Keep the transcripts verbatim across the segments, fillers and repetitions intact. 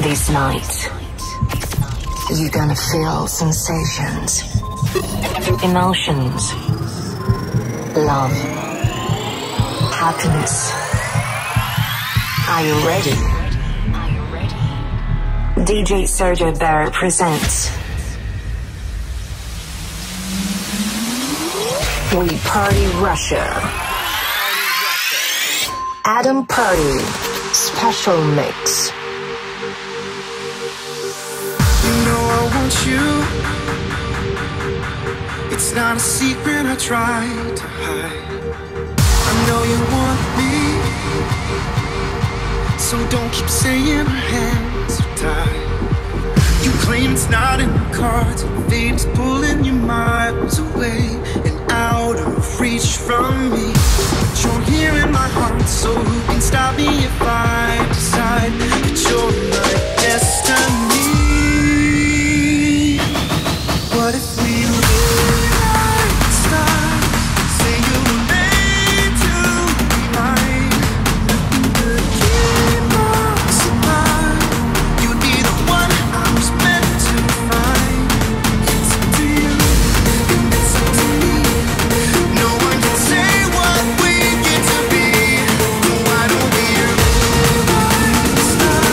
This night, you're gonna feel sensations, emotions, love, happiness. Are you ready? D J Sergio Barrett presents We Party Russia. Adam Party Special Mix. You know I want you. It's not a secret I tried to hide. I know you want me, so don't keep saying our hands are tied. You claim it's not in the cards, fame's pulling you miles away and out of reach from me. But you're here in my heart, so who can stop me if I decide that you're my destiny? What if we live like the stars? Say you were made to be mine. Nothing could keep us apart. You'd be the one I was meant to find. It's up to you, it's up to me. No one can say what we get to be. Why don't we live like the stars?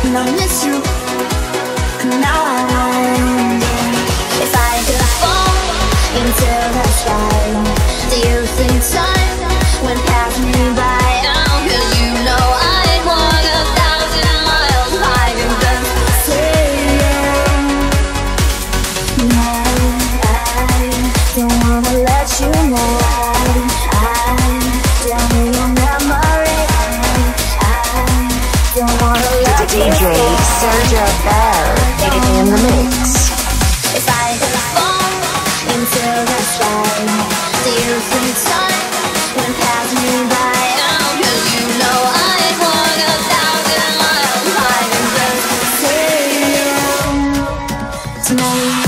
and I miss you. And now I wonder if I could fall into the sky. Do you think time went past me by? Oh, 'cause you know I'd walk a thousand miles if I could just see you. No, I don't wanna let you know. I don't need your memory. I don't wanna let D J Sergio Bear in the mix. if I could fall into the sky, do you think time went past me by? Oh, 'cause you know I'd walk a thousand miles if I could just see you tonight.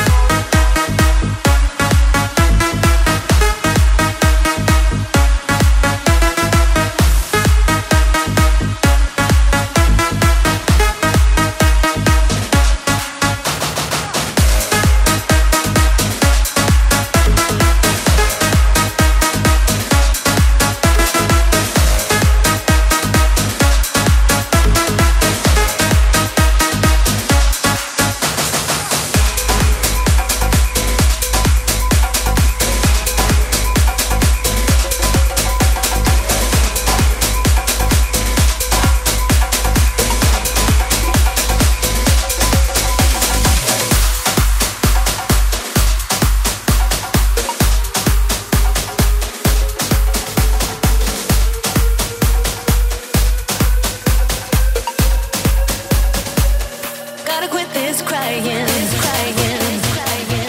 Gotta quit this crying, this crying, crying.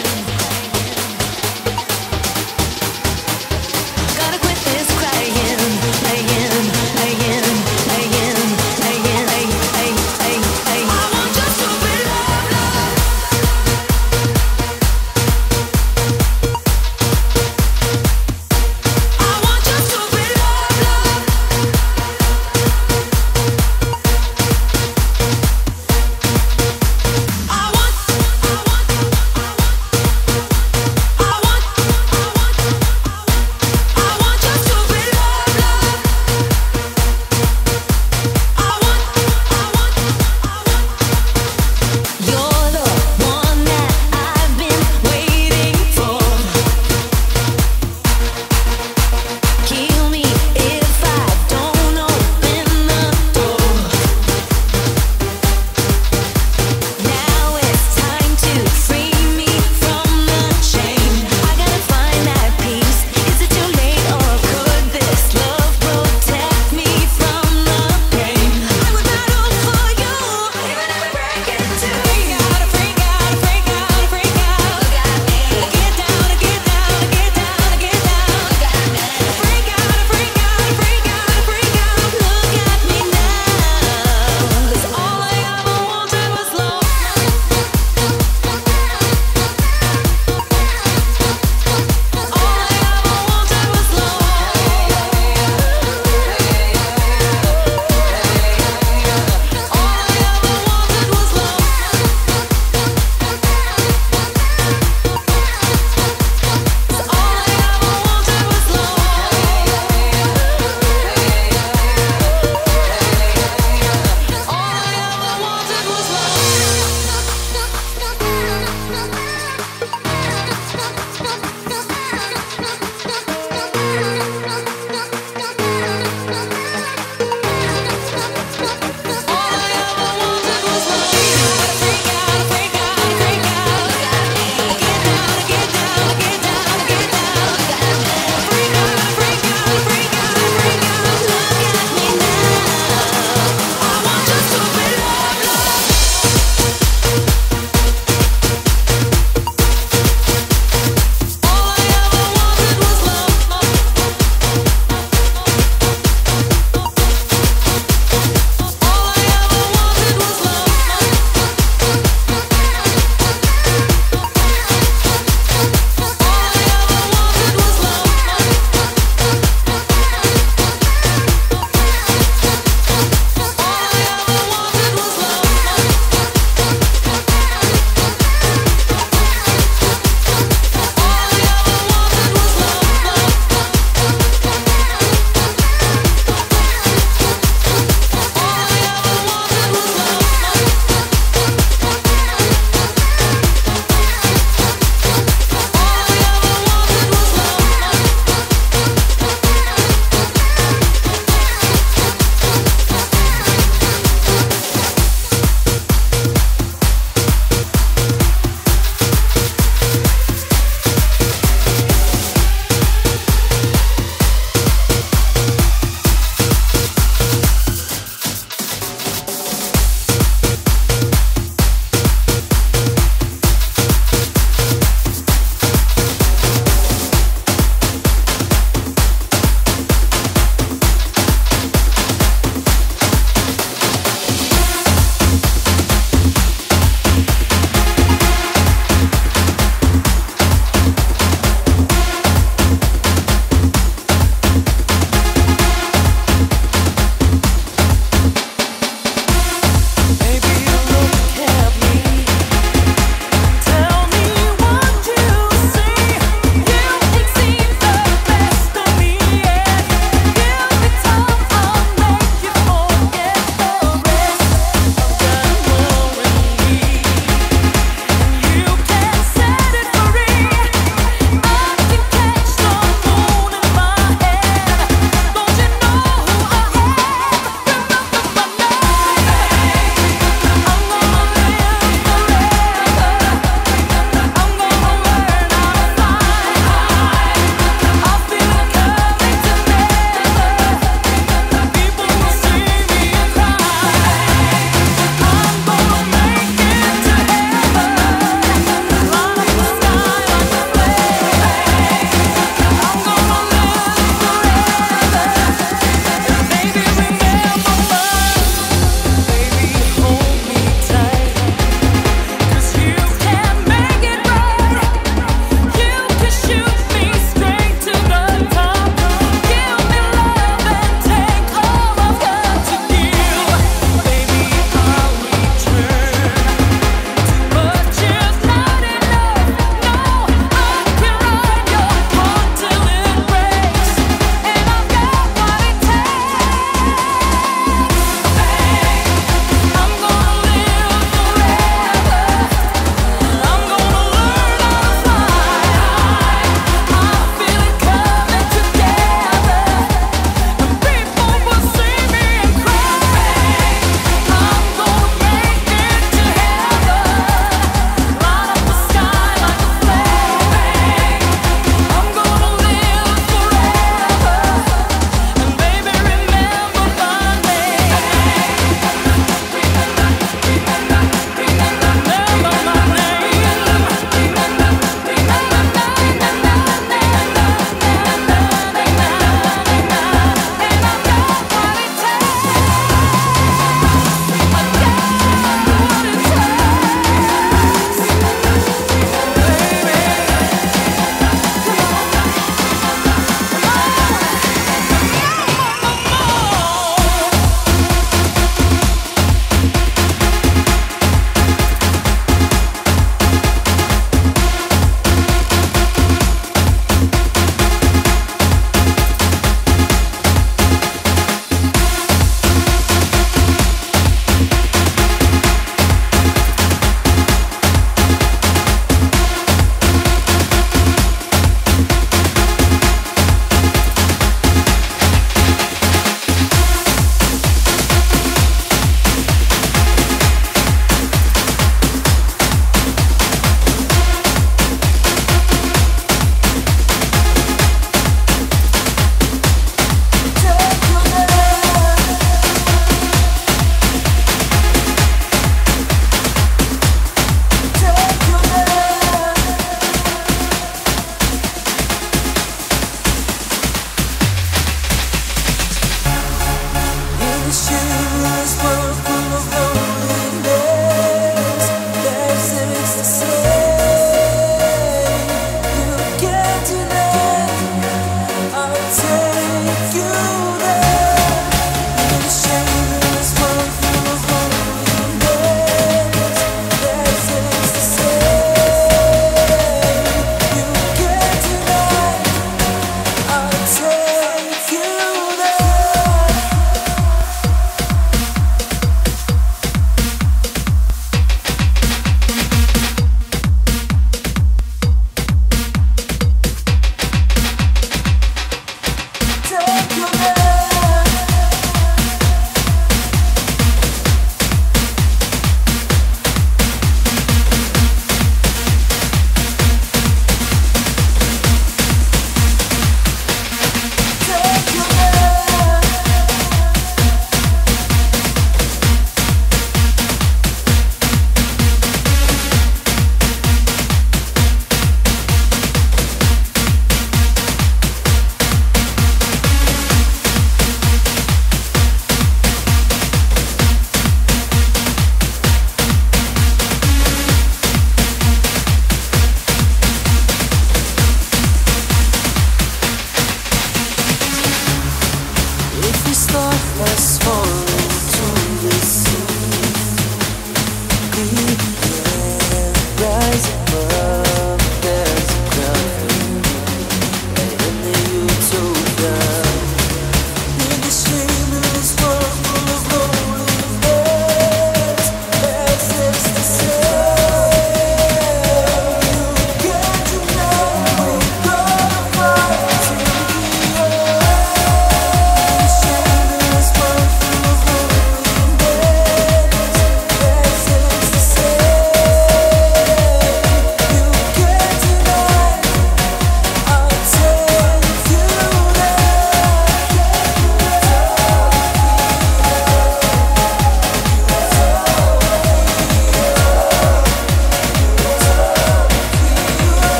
Gotta quit this crying, playing, playing, playing, playing, play, play, play, play. I want your stupid love, love. I want your stupid love, love. I want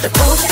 the bullshit.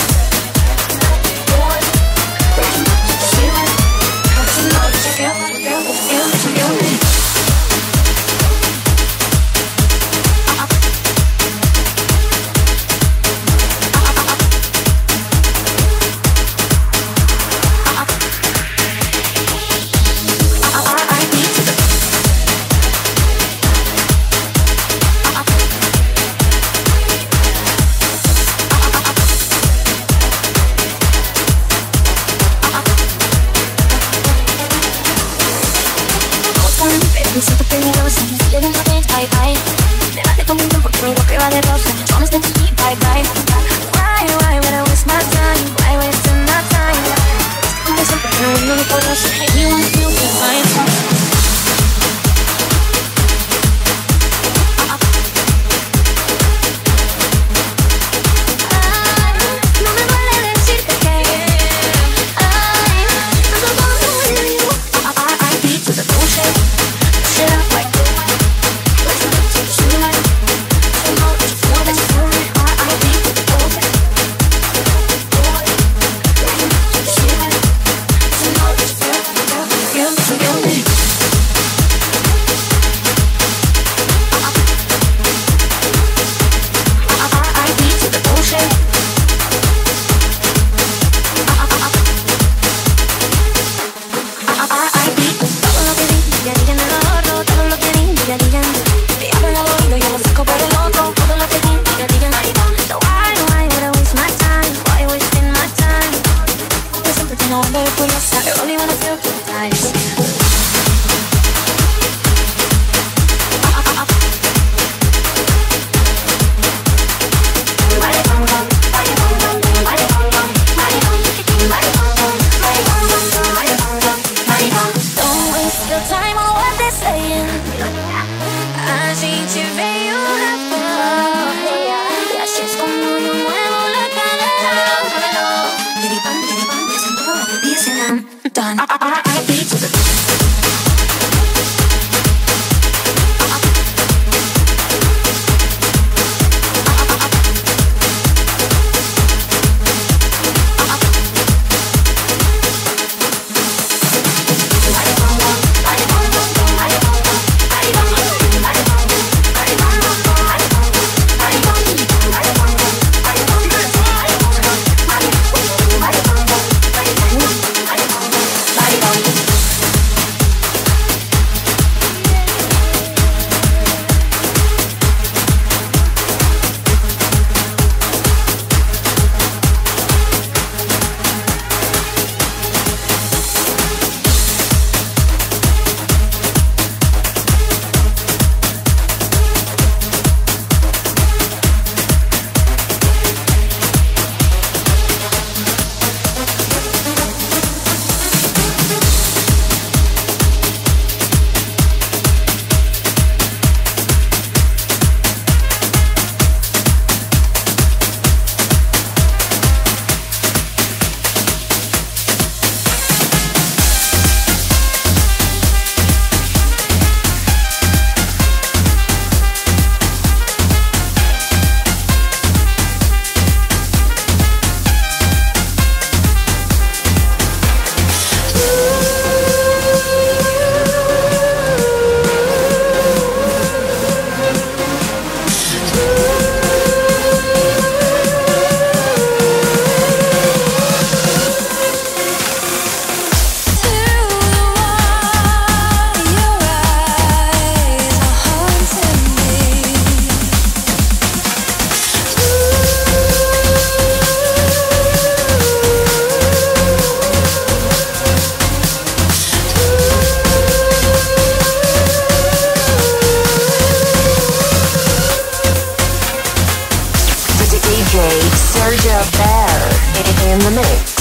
Sergio Bear in the mix.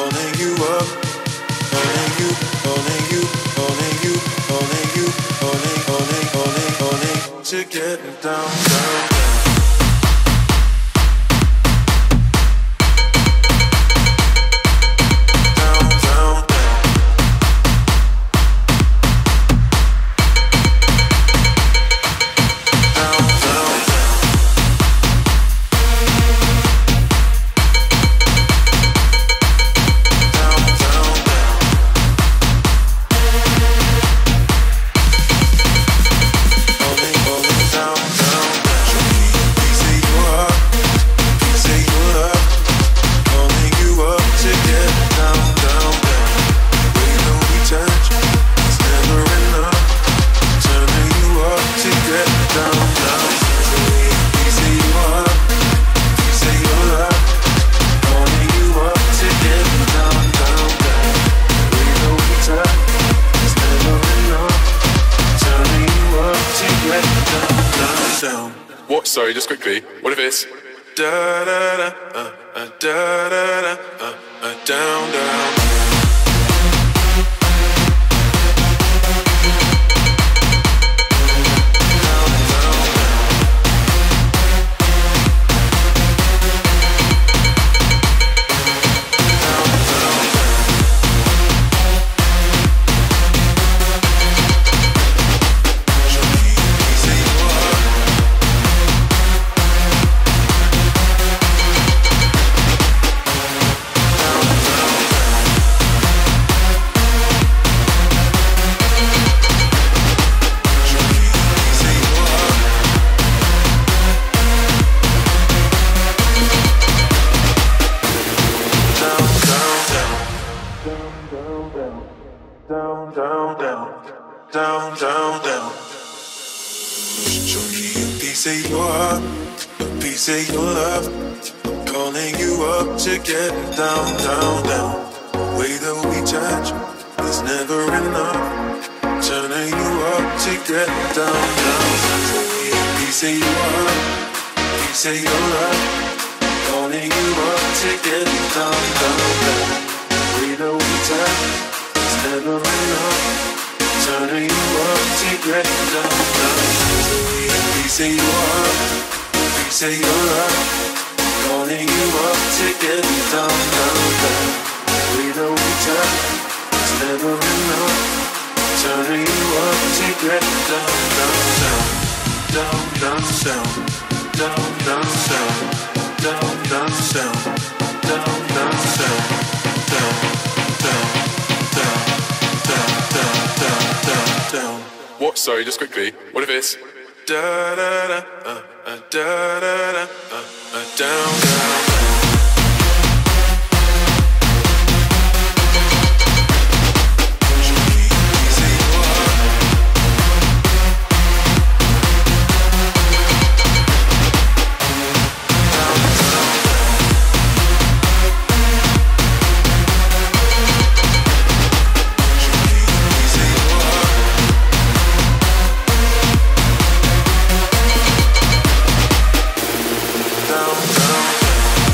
calling you up, calling you, calling you, calling you, calling you, calling, calling, calling, calling to get down, down. What? Sorry, just quickly. What if it's da da da uh, uh, da da da uh, uh, down down. Down, down, down, down, down, down. Show me a piece of your heart, a piece of your love. I'm calling you up to get down, down, down. The way that we touch is never enough. Turning you up to get down, down. Show me a piece of your heart, a piece of your love. Calling you up to get down, down, down. The way that we touch never enough. Turning you up to get down, down. Piece of your heart, piece of your love. Calling you up to get down, down, down. We know we touch, it's never enough. Turning you up to get down, down, down. Down, down, down. Down, down, down. Down, down, down. Down, down, down. Down, down. Down. what? Sorry, just quickly. What if it's da da da uh, uh, da da da uh, uh, down down. Down, down.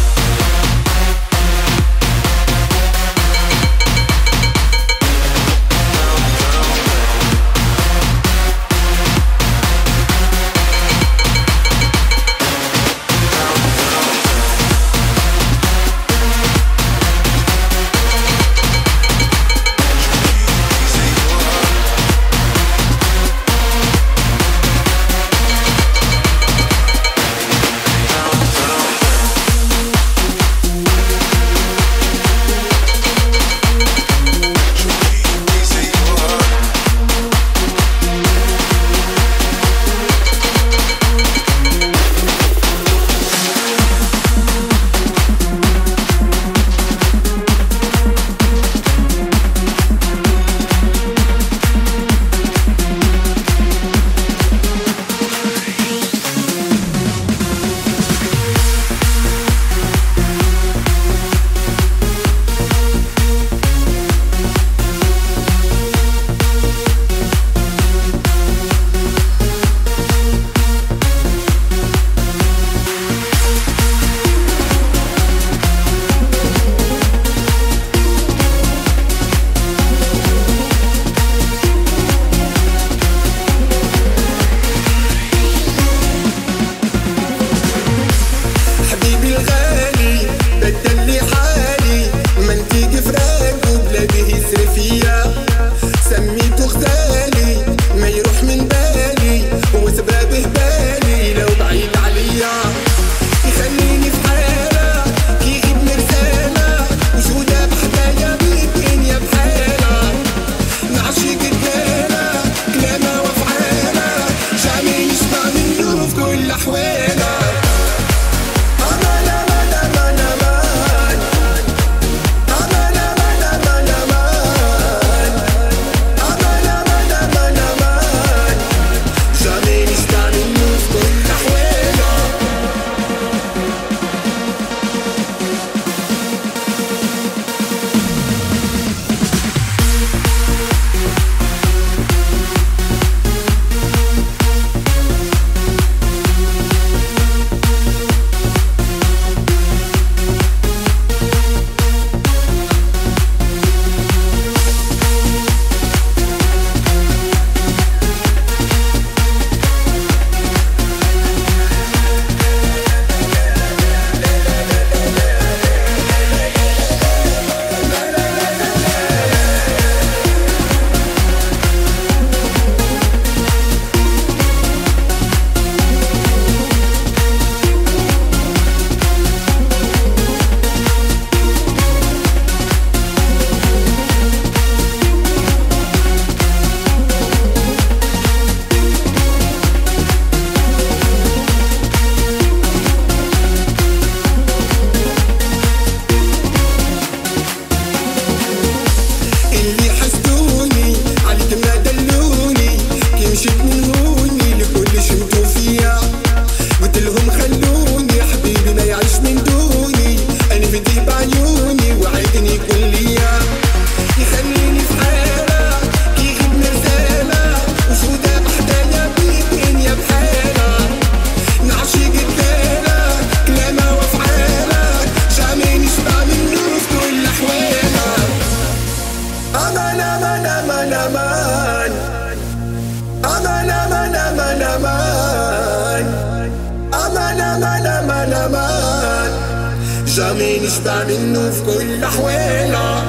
aman, aman. Aman, aman, aman, aman. Aman, aman, aman, aman. جامي نشبع منه في كل أحواله.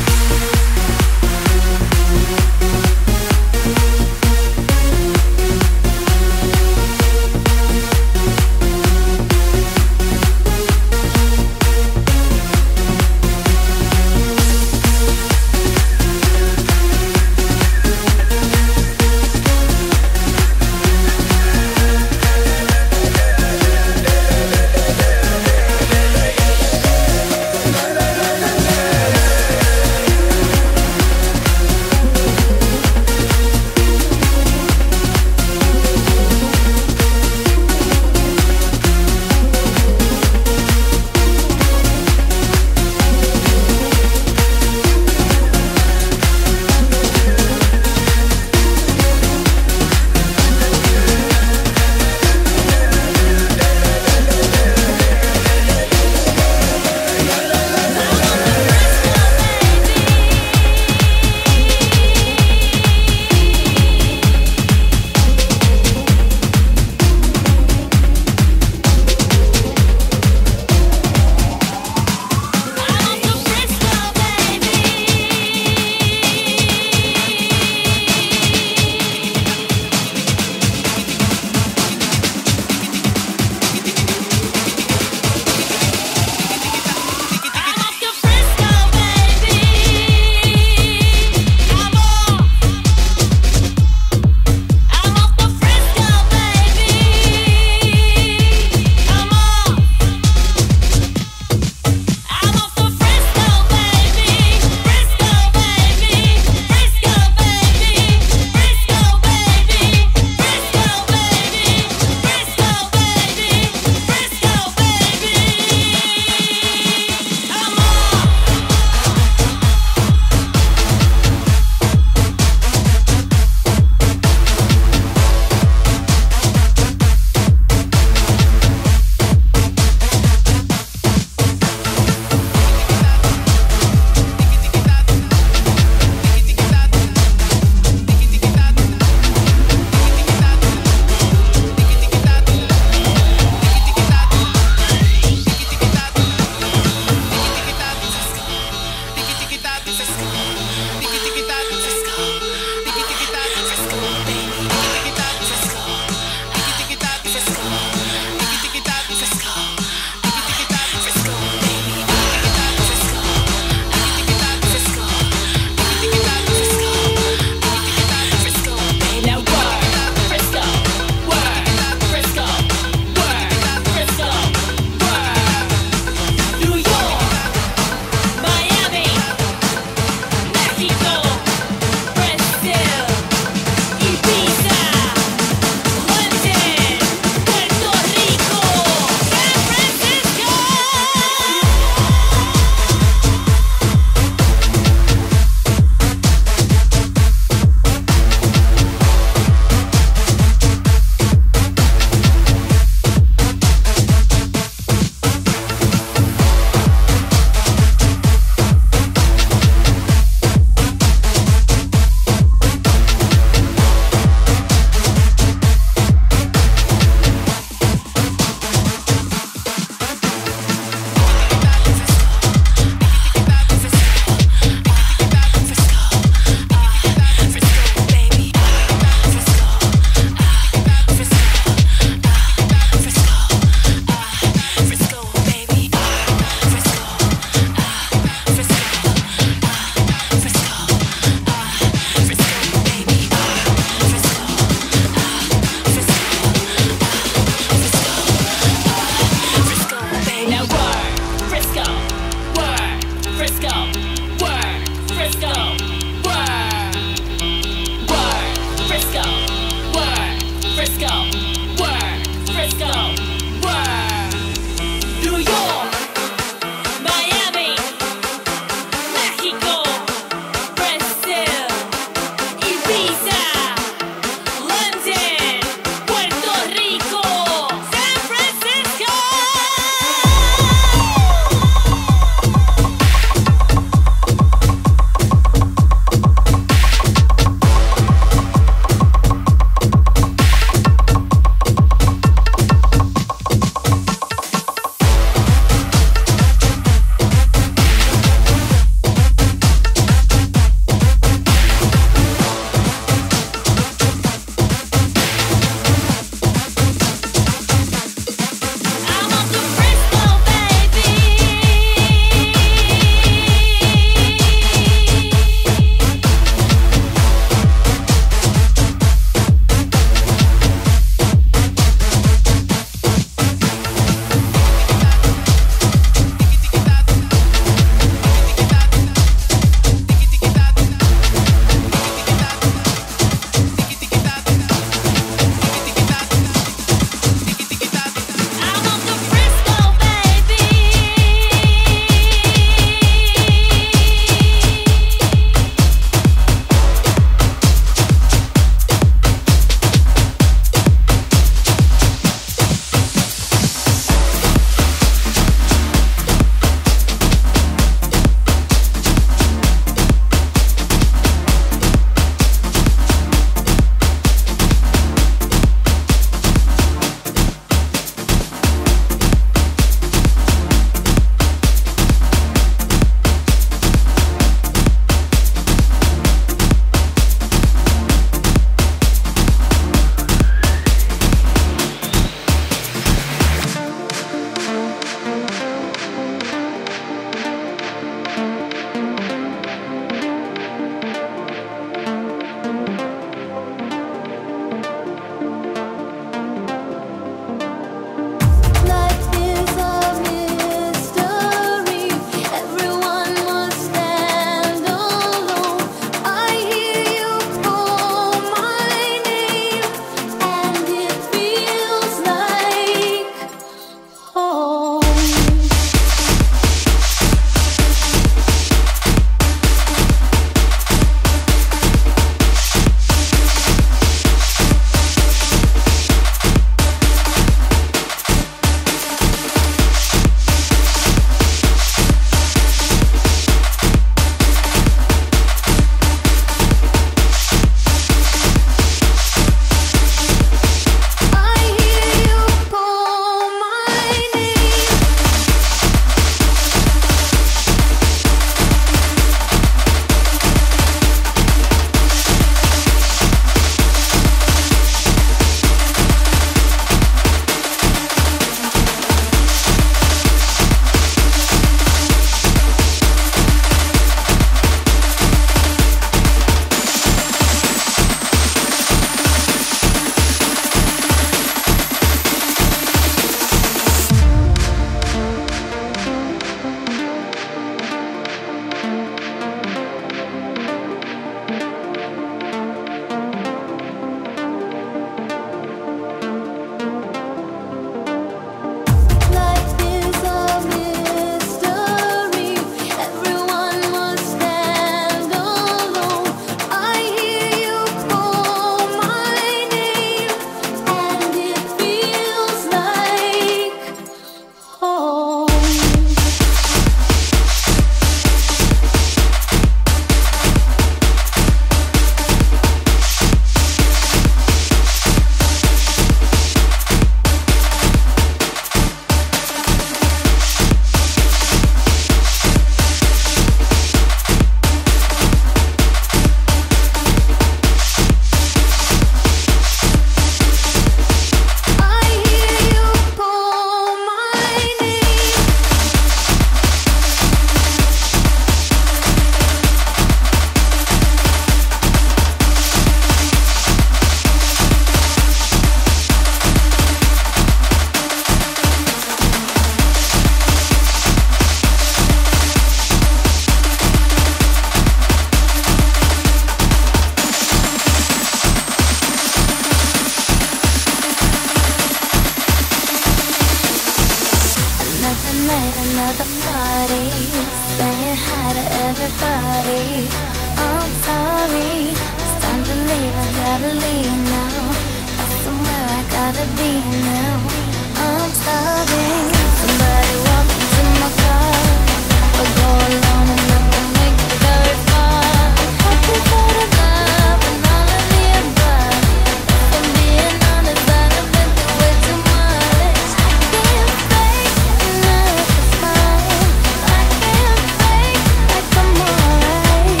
made another party, saying hi to everybody. I'm sorry, it's time to leave, I gotta leave now. Got somewhere I gotta be now. I'm starving, somebody walk into my car. I'll go alone and never make it very far. I'm happy for the love and all of the above. If I'm being honest, I've been through way too much. I can't fake enough to smile. I can't fake like I'm alright.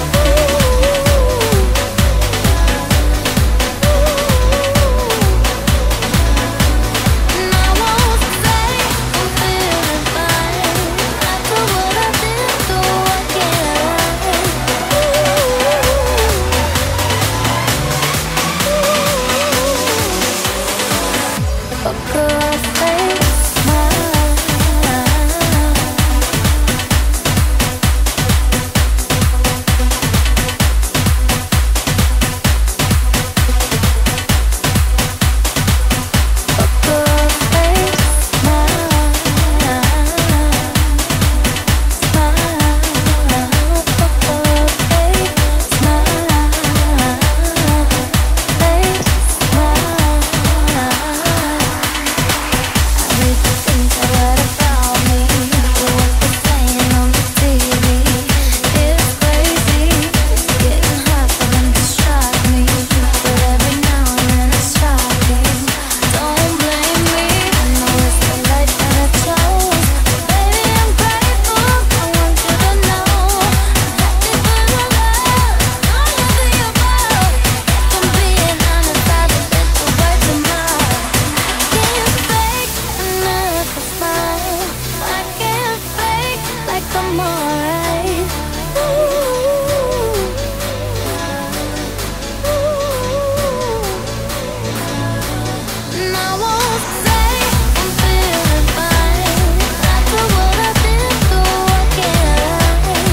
And I won't say I'm feeling fine. After what I've been through, I can't lie. What could I say? Smile. What could I say? Smile. Smile. What could I say? Smile. Say smile. I read the things I read about me, but what they're saying on the T V is crazy. It's getting hard for them to shock me, but every now and then it's shocking. Don't blame me, I know it's the life that I chose. But baby, I'm grateful, I want you to know I'm happy for the love, all of the above. If I'm being honest, I've been through way too much. I can't fake enough to smile. I can't fake like I'm alright. And I won't say I'm feeling fine. After what I've been through, I can't lie.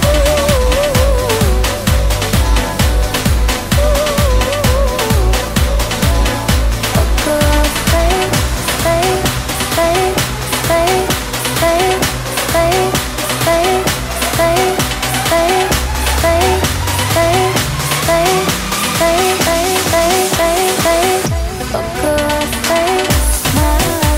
What could I say? Say, say, say, say, say, say, say, say, say, say, say, say, say, say, say, say. What could I say? Smile.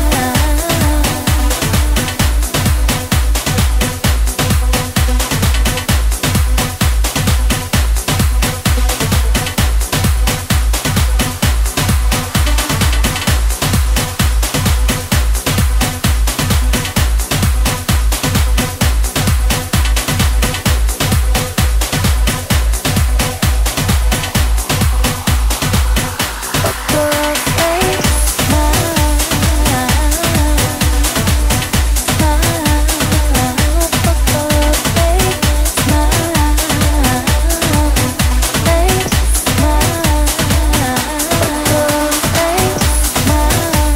What could I say? Smile. Smile. What could I say? Smile. Say smile. What could I say? Smile.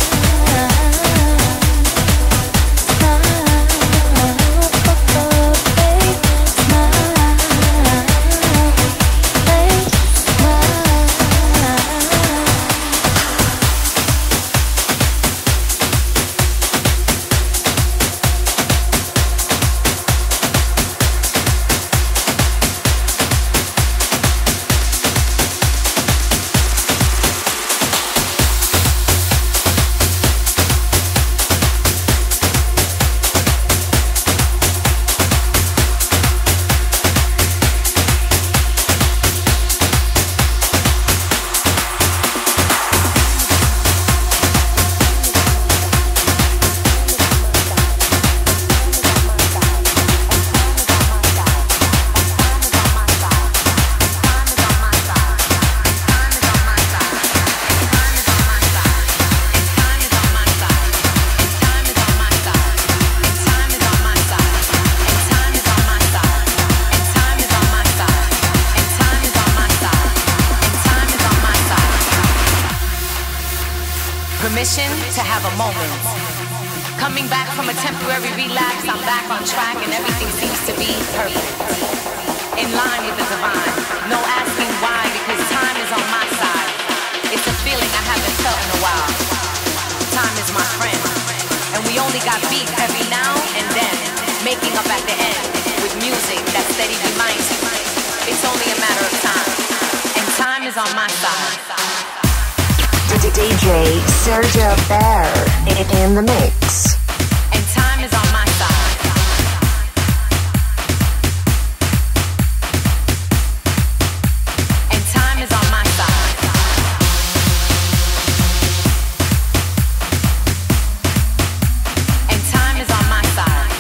Permission to have a moment. Coming back from a temporary relapse, I'm back on track and everything seems to be perfect. In line with the divine. No asking why, because time is on my side. It's a feeling I haven't felt in a while. Time is my friend, and we only only got beef every now and then, making up at the end with music that steady reminds you it's only a matter of time, and time is on my side. D J Sergio Bear in the mix. And time is on my side. And time is on my side. And time is on my side.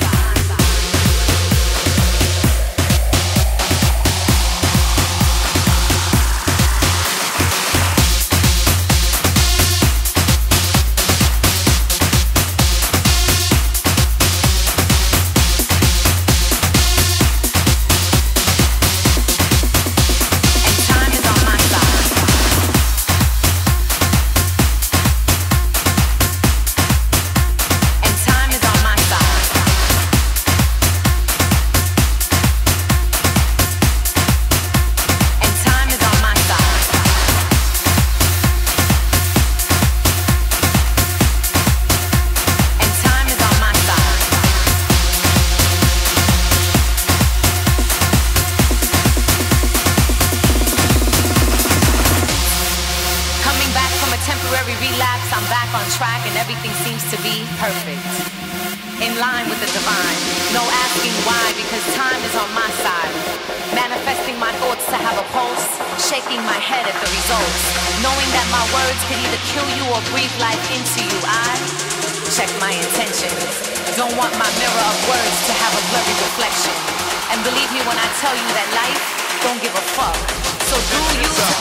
Tell you that life don't give a fuck. So do you